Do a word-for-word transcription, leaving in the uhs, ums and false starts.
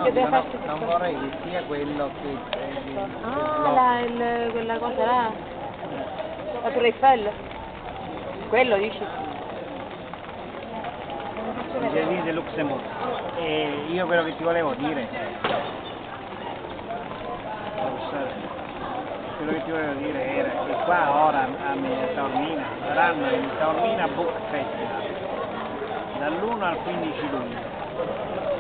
che deve no, farsi non tutto. vorrei che sia quello che... eh, Ah, la, il, quella cosa là. La Tour Eiffel. Quello dici? il Giardino del Luxembourg. E io quello che ti volevo dire, quello che ti volevo dire era che qua ora a Taormina saranno il Taormina Book Festival dall'uno al quindici luglio.